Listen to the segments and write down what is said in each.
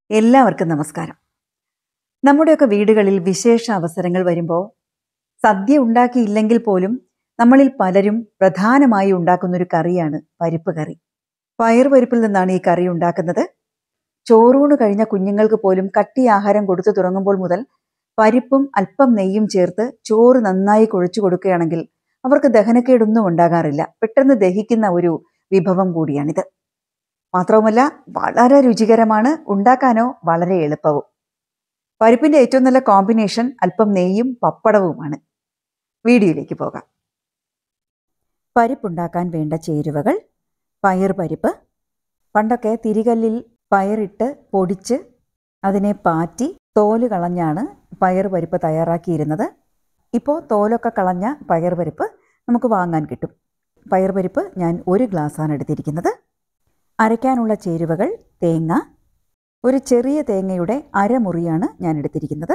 എല്ലാവർക്കും നമസ്കാരം. നമ്മുടെയൊക്കെ വീടുകളിൽ വിശേഷ അവസരങ്ങൾ വരുമ്പോൾ സദ്യ ഉണ്ടാക്കിയില്ലെങ്കിൽ പോലും നമ്മളിൽ പലരും പ്രധാനമായി ഉണ്ടാക്കുന്നൊരു കറിയാണ് പരിപ്പ് കറി. പയറുപരിപ്പിൽ നിന്നാണ് ഈ കറി ഉണ്ടാക്കുന്നത്. ചോറൂണ് കഴിഞ്ഞ കുഞ്ഞുങ്ങൾക്ക് പോലും കട്ടി ആഹാരം കൊടുത്തു തുടങ്ങുമ്പോൾ മുതൽ പരിപ്പും അല്പം നെയ്യും ചേർത്ത് ചോറ് നന്നായി കുഴച്ചു കൊടുക്കുകയാണെങ്കിൽ അവർക്ക് ദഹനക്കേടൊന്നും ഉണ്ടാകാറില്ല. പെട്ടെന്ന് ദഹിക്കുന്ന ഒരു വിഭവം കൂടിയാണിത്. മാത്രവുമല്ല വളരെ രുചികരമാണ്, ഉണ്ടാക്കാനോ വളരെ എളുപ്പവും. പരിപ്പിന്റെ ഏറ്റവും നല്ല കോമ്പിനേഷൻ അല്പം നെയ്യും പപ്പടവുമാണ്. വീഡിയോയിലേക്ക് പോകാം. പരിപ്പുണ്ടാക്കാൻ വേണ്ട ചേരുവകൾ: പയർ പരിപ്പ്. പണ്ടൊക്കെ തിരികല്ലിൽ പയറിട്ട് പൊടിച്ച് അതിനെ പാറ്റി തോല് കളഞ്ഞാണ് പയർ പരിപ്പ് തയ്യാറാക്കിയിരുന്നത്. ഇപ്പോൾ തോലൊക്കെ കളഞ്ഞ പയർ പരിപ്പ് നമുക്ക് വാങ്ങാൻ കിട്ടും. പയർ പരിപ്പ് ഞാൻ 1 ഗ്ലാസ്സാണ് എടുത്തിരിക്കുന്നത്. അരയ്ക്കാനുള്ള ചേരുവകൾ: തേങ്ങ, ഒരു ചെറിയ തേങ്ങയുടെ അരമുറിയാണ് ഞാൻ എടുത്തിരിക്കുന്നത്.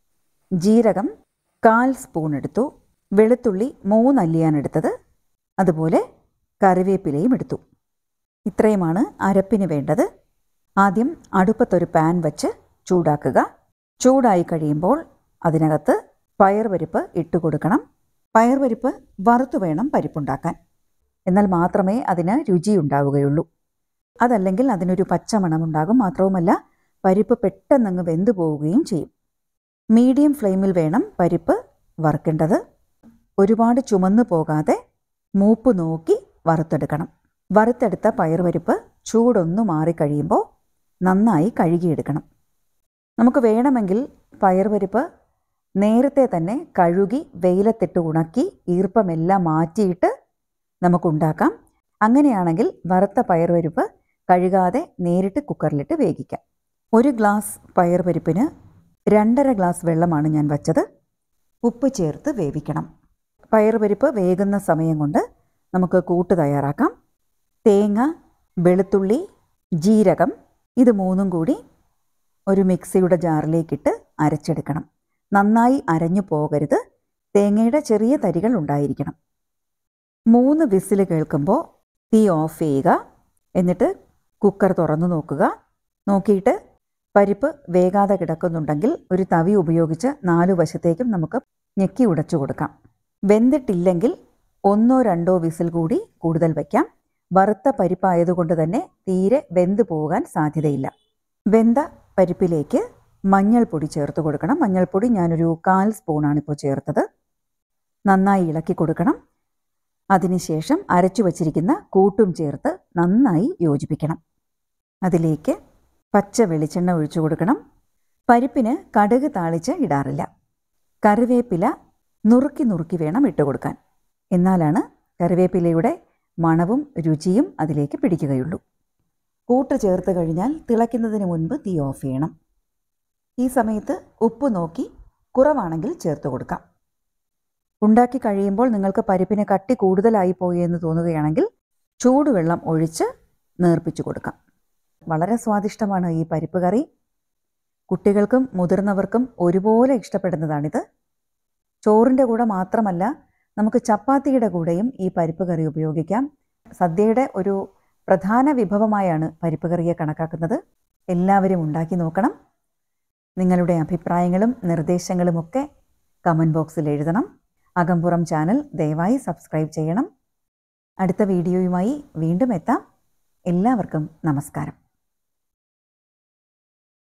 ജീരകം 1/4 സ്പൂൺ എടുത്തു. വെളുത്തുള്ളി 3 അല്ലിയാണ് എടുത്തത്. അതുപോലെ കറിവേപ്പിലയും എടുത്തു. ഇത്രയുമാണ് അരപ്പിന് വേണ്ടത്. ആദ്യം അടുപ്പത്തൊരു പാൻ വച്ച് ചൂടാക്കുക. ചൂടായി കഴിയുമ്പോൾ അതിനകത്ത് പയർ പരിപ്പ് ഇട്ട് കൊടുക്കണം. പയർ പരിപ്പ് വറുത്തു വേണം പരിപ്പുണ്ടാക്കാൻ, എന്നാൽ മാത്രമേ അതിന് രുചിയുണ്ടാവുകയുള്ളൂ. അതല്ലെങ്കിൽ അതിനൊരു പച്ചമണമുണ്ടാകും. മാത്രവുമല്ല പരിപ്പ് പെട്ടെന്നങ്ങ് വെന്തു പോവുകയും ചെയ്യും. മീഡിയം ഫ്ലെയിമിൽ വേണം പരിപ്പ് വറുക്കേണ്ടത്. ഒരുപാട് ചുമന്നു പോകാതെ മൂപ്പ് നോക്കി വറുത്തെടുക്കണം. വറുത്തെടുത്ത പയറുപരിപ്പ് ചൂടൊന്നു മാറിക്കഴിയുമ്പോൾ നന്നായി കഴുകിയെടുക്കണം. നമുക്ക് വേണമെങ്കിൽ പയറുപരിപ്പ് നേരത്തെ തന്നെ കഴുകി വെയിലത്തിട്ട് ഉണക്കി ഈർപ്പമെല്ലാം മാറ്റിയിട്ട് നമുക്കുണ്ടാക്കാം. അങ്ങനെയാണെങ്കിൽ വറുത്ത പയറുപരിപ്പ് കഴുകാതെ നേരിട്ട് കുക്കറിലിട്ട് വേവിക്കാം. 1 ഗ്ലാസ് പയറുപരിപ്പിന് 2.5 ഗ്ലാസ് വെള്ളമാണ് ഞാൻ വച്ചത്. ഉപ്പ് ചേർത്ത് വേവിക്കണം. പയറുപരിപ്പ് വേകുന്ന സമയം കൊണ്ട് നമുക്ക് കൂട്ട് തയ്യാറാക്കാം. തേങ്ങ, വെളുത്തുള്ളി, ജീരകം ഇത് 3ഉം കൂടി ഒരു മിക്സിയുടെ ജാറിലേക്കിട്ട് അരച്ചെടുക്കണം. നന്നായി അരഞ്ഞു പോകരുത്. തേങ്ങയുടെ ചെറിയ തരികൾ ഉണ്ടായിരിക്കണം. 3 വിസിൽ കേൾക്കുമ്പോൾ തീ ഓഫ് ചെയ്യുക. എന്നിട്ട് കുക്കർ തുറന്നു നോക്കുക. നോക്കിയിട്ട് പരിപ്പ് വേകാതെ കിടക്കുന്നുണ്ടെങ്കിൽ ഒരു തവി ഉപയോഗിച്ച് 4 വശത്തേക്കും നമുക്ക് ഞെക്കി ഉടച്ചു കൊടുക്കാം. വെന്തിട്ടില്ലെങ്കിൽ 1-2 വിസിൽ കൂടി കൂടുതൽ വയ്ക്കാം. വറുത്ത പരിപ്പായതുകൊണ്ട് തന്നെ തീരെ വെന്ത് പോകാൻ സാധ്യതയില്ല. വെന്ത പരിപ്പിലേക്ക് മഞ്ഞൾപ്പൊടി ചേർത്ത് കൊടുക്കണം. മഞ്ഞൾപ്പൊടി ഞാനൊരു 1/4 സ്പൂണാണ് ഇപ്പോൾ ചേർത്തത്. നന്നായി ഇളക്കി കൊടുക്കണം. അതിനുശേഷം അരച്ചു വച്ചിരിക്കുന്ന കൂട്ടും ചേർത്ത് നന്നായി യോജിപ്പിക്കണം. അതിലേക്ക് പച്ച വെളിച്ചെണ്ണ ഒഴിച്ചു കൊടുക്കണം. പരിപ്പിന് കടുക് താളിച്ച് ഇടാറില്ല. കറിവേപ്പില നുറുക്കി വേണം ഇട്ട് കൊടുക്കാൻ. എന്നാലാണ് കറിവേപ്പിലയുടെ മണവും രുചിയും അതിലേക്ക് പിടിക്കുകയുള്ളൂ. കൂട്ട് ചേർത്ത് കഴിഞ്ഞാൽ തിളയ്ക്കുന്നതിന് മുൻപ് തീ ഓഫ് ചെയ്യണം. ഈ സമയത്ത് ഉപ്പ് നോക്കി കുറവാണെങ്കിൽ ചേർത്ത് കൊടുക്കാം. ഉണ്ടാക്കി കഴിയുമ്പോൾ നിങ്ങൾക്ക് പരിപ്പിന് കട്ടി കൂടുതലായി പോയി എന്ന് തോന്നുകയാണെങ്കിൽ ചൂടുവെള്ളം ഒഴിച്ച് നേർപ്പിച്ചു കൊടുക്കാം. വളരെ സ്വാദിഷ്ടമാണ് ഈ പരിപ്പ് കറി. കുട്ടികൾക്കും മുതിർന്നവർക്കും ഒരുപോലെ ഇഷ്ടപ്പെടുന്നതാണിത്. ചോറിൻ്റെ കൂടെ മാത്രമല്ല, നമുക്ക് ചപ്പാത്തിയുടെ കൂടെയും ഈ പരിപ്പ് കറി ഉപയോഗിക്കാം. സദ്യയുടെ ഒരു പ്രധാന വിഭവമായാണ് പരിപ്പ് കറിയെ കണക്കാക്കുന്നത്. എല്ലാവരും ഉണ്ടാക്കി നോക്കണം. നിങ്ങളുടെ അഭിപ്രായങ്ങളും നിർദ്ദേശങ്ങളുമൊക്കെ കമൻറ്റ് ബോക്സിൽ എഴുതണം. അകംപുറം ചാനൽ ദയവായി സബ്സ്ക്രൈബ് ചെയ്യണം. അടുത്ത വീഡിയോയുമായി വീണ്ടും എത്താം. എല്ലാവർക്കും നമസ്കാരം.